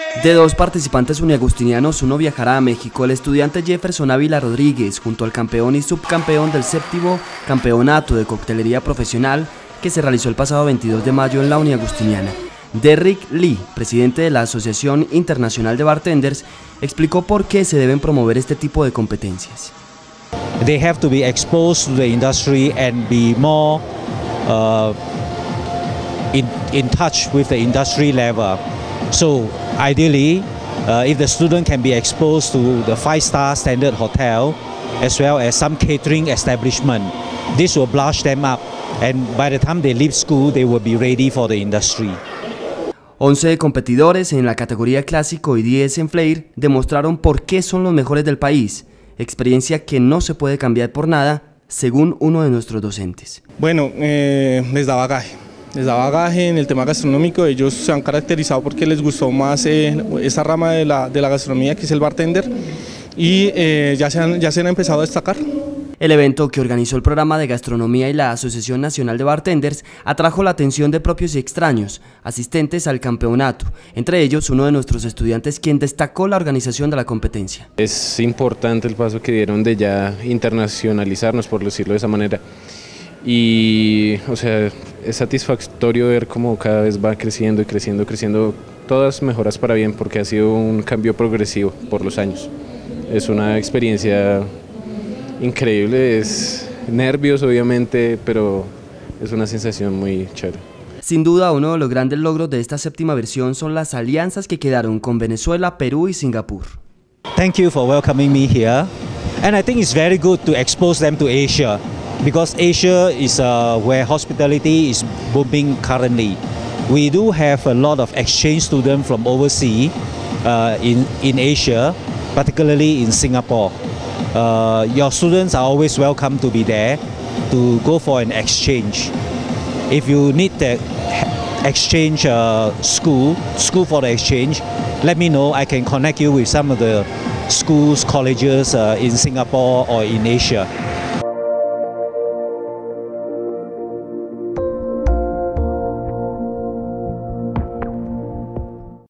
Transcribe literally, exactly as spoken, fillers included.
De dos participantes uniagustinianos, uno viajará a México. El estudiante Jefferson Ávila Rodríguez, junto al campeón y subcampeón del séptimo campeonato de coctelería profesional que se realizó el pasado veintidós de mayo en la Uniagustiniana. Derrick Lee, presidente de la Asociación Internacional de Bartenders, explicó por qué se deben promover este tipo de competencias. They have to be exposed to the industry and be more uh, in, in touch with the industry level. So ideally, uh, if the student can be exposed to the five-star standard hotel as well as some catering establishment, this will brush them up, and by the time they leave school, they will be ready for the industry. once competidores en la categoría clásico y diez en flair demostraron por qué son los mejores del país, experiencia que no se puede cambiar por nada, según uno de nuestros docentes. Bueno, eh, les da bagaje. Les da bagaje en el tema gastronómico. Ellos se han caracterizado porque les gustó más eh, esta rama de la, de la gastronomía, que es el bartender, y eh, ya, se han, ya se han empezado a destacar. El evento, que organizó el programa de gastronomía y la Asociación Nacional de Bartenders, atrajo la atención de propios y extraños, asistentes al campeonato, entre ellos uno de nuestros estudiantes, quien destacó la organización de la competencia. Es importante el paso que dieron de ya internacionalizarnos, por decirlo de esa manera. Y, o sea, es satisfactorio ver cómo cada vez va creciendo y creciendo, creciendo, todas mejoras para bien, porque ha sido un cambio progresivo por los años. Es una experiencia increíble, es nervios obviamente, pero es una sensación muy chévere. Sin duda, uno de los grandes logros de esta séptima versión son las alianzas que quedaron con Venezuela, Perú y Singapur. Thank you for welcoming me here, and I think it's very good to expose them to Asia, because Asia is uh, where hospitality is booming currently. We do have a lot of exchange students from overseas uh, in, in Asia, particularly in Singapore. Uh, your students are always welcome to be there to go for an exchange. If you need the exchange uh, school, school for the exchange, let me know. I can connect you with some of the schools, colleges uh, in Singapore or in Asia.